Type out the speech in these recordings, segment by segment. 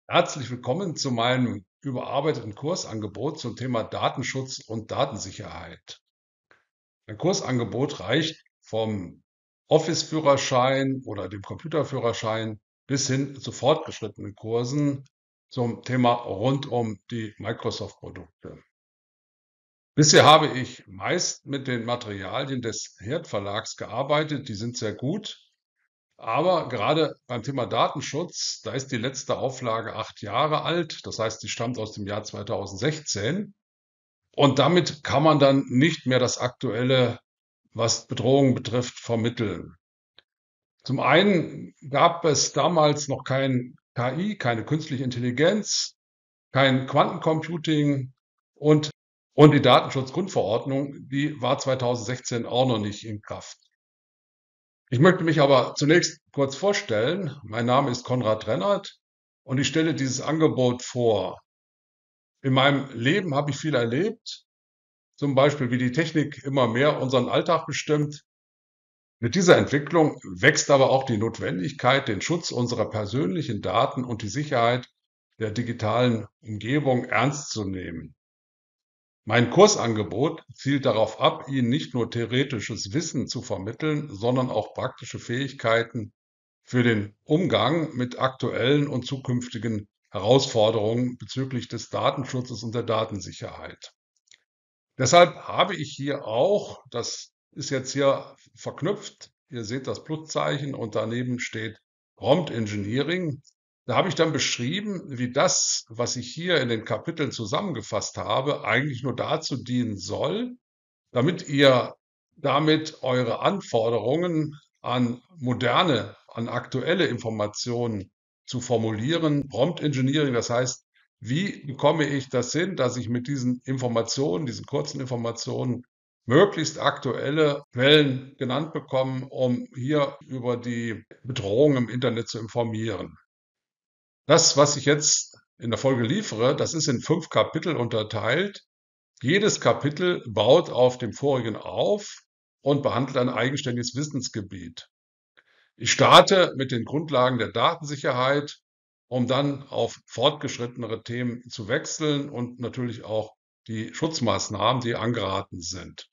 Herzlich willkommen zu meinem überarbeiteten Kursangebot zum Thema Datenschutz und Datensicherheit. Ein Kursangebot reicht vom Office-Führerschein oder dem Computerführerschein bis hin zu fortgeschrittenen Kursen zum Thema rund um die Microsoft-Produkte. Bisher habe ich meist mit den Materialien des Herd Verlags gearbeitet, die sind sehr gut. Aber gerade beim Thema Datenschutz, da ist die letzte Auflage 8 Jahre alt. Das heißt, die stammt aus dem Jahr 2016. Und damit kann man dann nicht mehr das Aktuelle, was Bedrohungen betrifft, vermitteln. Zum einen gab es damals noch kein KI, keine künstliche Intelligenz, kein Quantencomputing und, und die Datenschutzgrundverordnung, die war 2016 auch noch nicht in Kraft. Ich möchte mich aber zunächst kurz vorstellen. Mein Name ist Konrad Rennert und ich stelle dieses Angebot vor. In meinem Leben habe ich viel erlebt, zum Beispiel wie die Technik immer mehr unseren Alltag bestimmt. Mit dieser Entwicklung wächst aber auch die Notwendigkeit, den Schutz unserer persönlichen Daten und die Sicherheit der digitalen Umgebung ernst zu nehmen. Mein Kursangebot zielt darauf ab, Ihnen nicht nur theoretisches Wissen zu vermitteln, sondern auch praktische Fähigkeiten für den Umgang mit aktuellen und zukünftigen Herausforderungen bezüglich des Datenschutzes und der Datensicherheit. Deshalb habe ich hier auch, das ist jetzt hier verknüpft, ihr seht das Pluszeichen und daneben steht Prompt Engineering. Da habe ich dann beschrieben, wie das, was ich hier in den Kapiteln zusammengefasst habe, eigentlich nur dazu dienen soll, damit ihr damit eure Anforderungen an moderne, an aktuelle Informationen zu formulieren. Prompt Engineering, das heißt, wie bekomme ich das hin, dass ich mit diesen Informationen, diesen kurzen Informationen, möglichst aktuelle Quellen genannt bekomme, um hier über die Bedrohung im Internet zu informieren. Das, was ich jetzt in der Folge liefere, das ist in 5 Kapitel unterteilt. Jedes Kapitel baut auf dem vorigen auf und behandelt ein eigenständiges Wissensgebiet. Ich starte mit den Grundlagen der Datensicherheit, um dann auf fortgeschrittenere Themen zu wechseln und natürlich auch die Schutzmaßnahmen, die angeraten sind.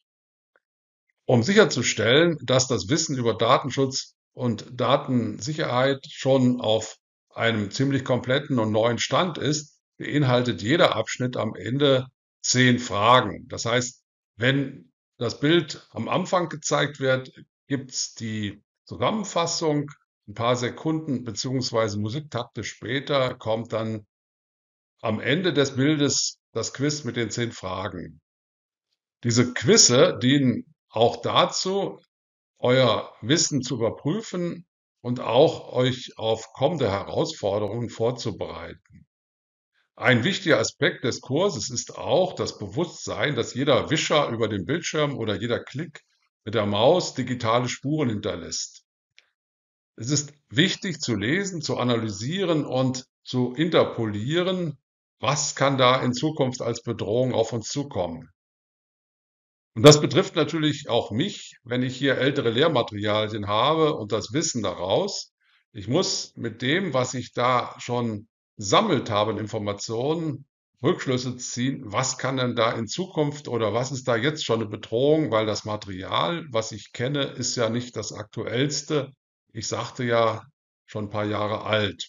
Um sicherzustellen, dass das Wissen über Datenschutz und Datensicherheit schon auf einem ziemlich kompletten und neuen Stand ist, beinhaltet jeder Abschnitt am Ende 10 Fragen. Das heißt, wenn das Bild am Anfang gezeigt wird, gibt's die Zusammenfassung. Ein paar Sekunden beziehungsweise Musiktakte später kommt dann am Ende des Bildes das Quiz mit den 10 Fragen. Diese Quizze dienen auch dazu, euer Wissen zu überprüfen und auch euch auf kommende Herausforderungen vorzubereiten. Ein wichtiger Aspekt des Kurses ist auch das Bewusstsein, dass jeder Wischer über den Bildschirm oder jeder Klick mit der Maus digitale Spuren hinterlässt. Es ist wichtig zu lesen, zu analysieren und zu interpolieren, was kann da in Zukunft als Bedrohung auf uns zukommen. Und das betrifft natürlich auch mich, wenn ich hier ältere Lehrmaterialien habe und das Wissen daraus. Ich muss mit dem, was ich da schon gesammelt habe an Informationen, Rückschlüsse ziehen, was kann denn da in Zukunft oder was ist da jetzt schon eine Bedrohung, weil das Material, was ich kenne, ist ja nicht das aktuellste. Ich sagte ja schon ein paar Jahre alt.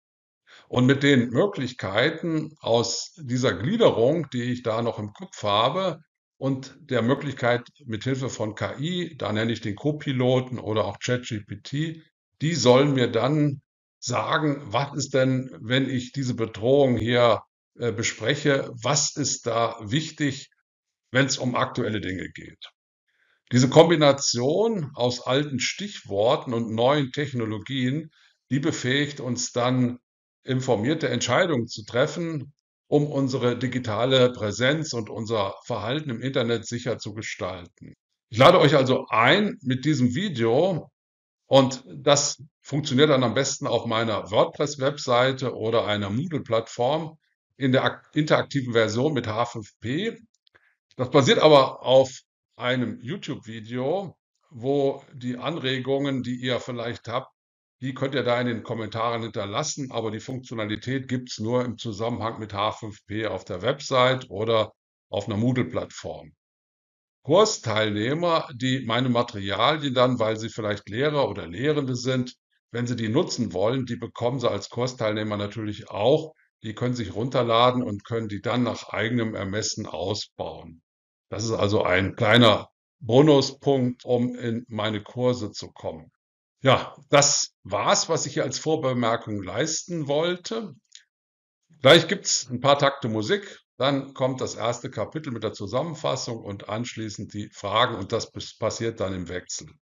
Und mit den Möglichkeiten aus dieser Gliederung, die ich da noch im Kopf habe und der Möglichkeit mit Hilfe von KI, da nenne ich den Co-Piloten oder auch ChatGPT, die sollen mir dann sagen, was ist denn, wenn ich diese Bedrohung hier bespreche, was ist da wichtig, wenn es um aktuelle Dinge geht. Diese Kombination aus alten Stichworten und neuen Technologien, die befähigt uns dann, informierte Entscheidungen zu treffen, um unsere digitale Präsenz und unser Verhalten im Internet sicher zu gestalten. Ich lade euch also ein mit diesem Video und das funktioniert dann am besten auf meiner WordPress-Webseite oder einer Moodle-Plattform in der interaktiven Version mit H5P. Das basiert aber auf einem YouTube-Video, wo die Anregungen, die ihr vielleicht habt, Die könnt ihr da in den Kommentaren hinterlassen, aber die Funktionalität gibt's nur im Zusammenhang mit H5P auf der Website oder auf einer Moodle-Plattform. Kursteilnehmer, die meine Materialien dann, weil sie vielleicht Lehrer oder Lehrende sind, wenn sie die nutzen wollen, die bekommen sie als Kursteilnehmer natürlich auch. Die können sich runterladen und können die dann nach eigenem Ermessen ausbauen. Das ist also ein kleiner Bonuspunkt, um in meine Kurse zu kommen. Ja, das war's, was ich hier als Vorbemerkung leisten wollte. Gleich gibt's ein paar Takte Musik, dann kommt das erste Kapitel mit der Zusammenfassung und anschließend die Fragen und das passiert dann im Wechsel.